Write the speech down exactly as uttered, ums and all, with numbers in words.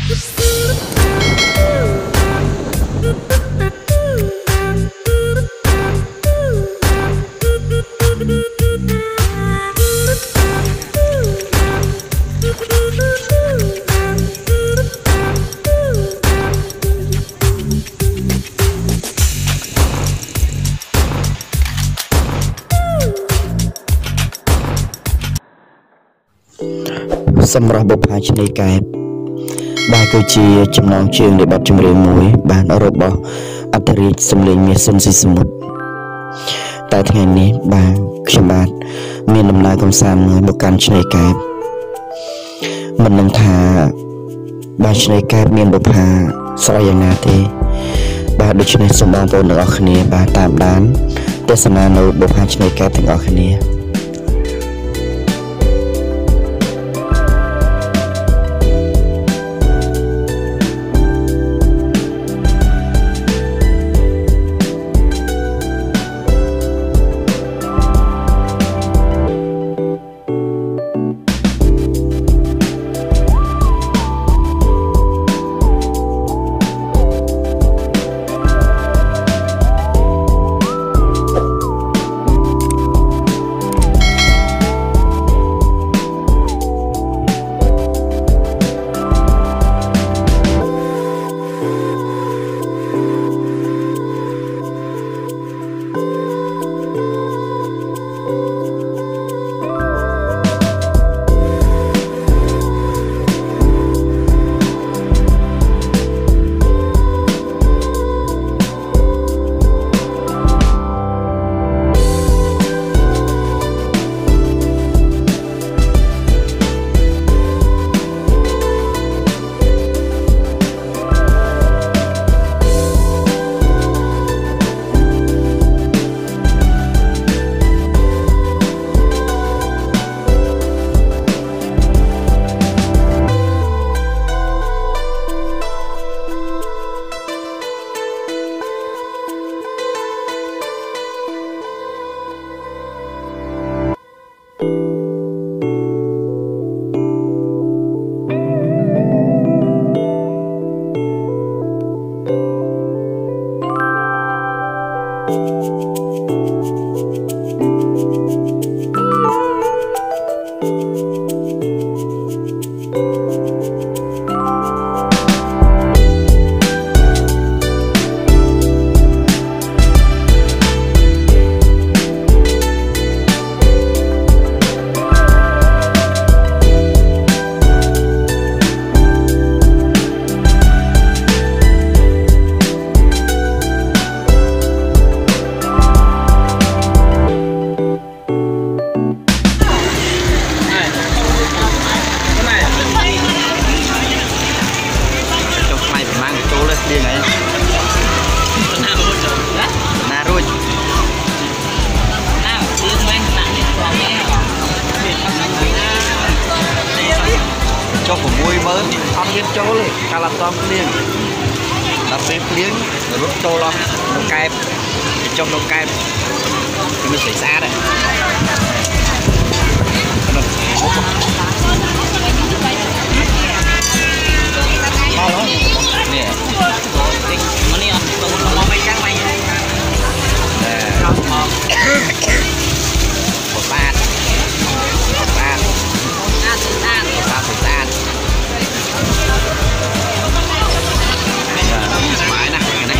សម្រាប់បុព្វជ័យកែបបាទគឺជាចំណងជើងនៃបទចម្រៀងមួយបានរបស់អធិរាជសំលេងមាសសុនស៊ីសមុទ្រតែថ្ងៃនេះបាទខ្ញុំបាទមានដំណើរកំសាន្តមួយមកកាន់ឆ្នេរកែបមិនដឹងថាបាទឆ្នេរកែបមានបុព្វស្រ័យយ៉ាងណាទេបាទដូច្នេះសូមបងប្អូនទាំងអស់គ្នាបាទតាមដានទស្សនានៅបុព្វឆ្នេរកែបទាំងអស់គ្នាcho của mùi mớn không biết chỗ này cả là tôm liền là phép liếng rồi rút tô lo nó kẹp trong nó kẹp thì mình sẽ xa đây nè một bát một bát ba phần tan mãi nè cái này